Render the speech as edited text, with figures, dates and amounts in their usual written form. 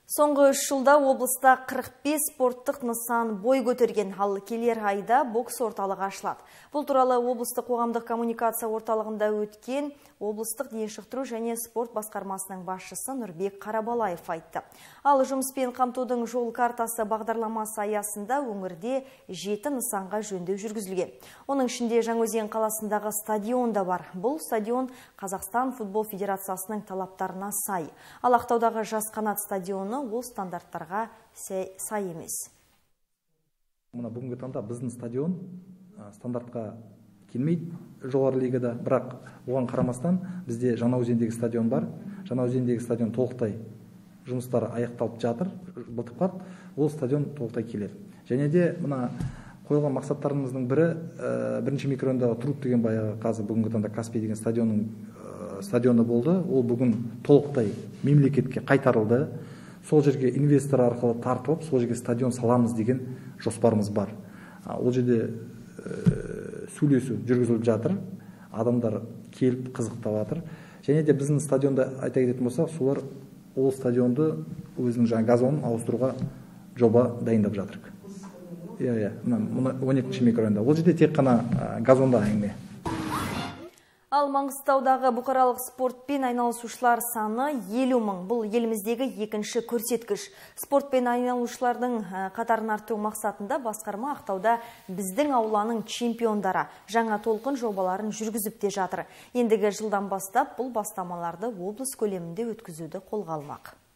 Соңғы 3 жылда облыста 45 спорттық нысан бой көтерген, ал келер айда бокс орталығы ашылады. Бұл туралы облыстық қоғамдық коммуникация орталығында өткен облыстық дене шынықтыру және спорт басқармасының басшысы Нұрбек Қарабалаев айтты. Ал жұмыспен қамтудың жол картасы бағдарламасы аясында өңірде 7 нысанға жөндеу жүргізілген. Оның ішінде Жаңаөзен қаласындағы стадион да бар. Бұл стадион Қазақстан футбол федерациясының талаптарына сай. Ал Ақтаудағы Жас қанат стадионы ол стандарттарға сай емес. Бүгінгі таңда біздің стадион стандартқа келмейді жоғары лигада, бірақ оған қарамастан бізде Жаңаөзендегі стадион бар. Жаңаөзендегі стадион толықтай жұмыстары аяқталып жатыр. Былтыр қалды, ол стадион толықтай келеді. Және де мына қойылған мақсаттарымыздың бірі бірінші микрорайондағы Труд деген қазір бүгінгі таңда Каспий деген стадионы болды. Ол бүгін толықтай мемлекетке қайтарылды. Сол жерге инвестор арқылы тартылып, сол жерге стадион саламыз деген жоспарымыз бар. Ол жерде сөйлесу жүргізіліп жатыр. Адамдар келіп қызықтап жатыр. Және де біздің стадионда айта кететін болсақ, солар ол стадионды өзінің жаңа газонын ауыстыруға жоба дайындап жатыр. Мына 12-ші микрорайонда. Ол жерде тек қана газонда әңгіме. Ал Маңғыстаудағы бұқаралық спортпен айналысушылар саны 50 мың. Бұл еліміздегі екінші көрсеткіш. Спортпен айналысушылардың қатарын арттыру мақсатында басқарма Ақтауда біздің ауланың чемпиондары жаңа толқын жобаларын жүргізіп те жатыр. Ендігі жылдан бастап бұл бастамаларды облыс көлемінде өткізуді қолға алмақ.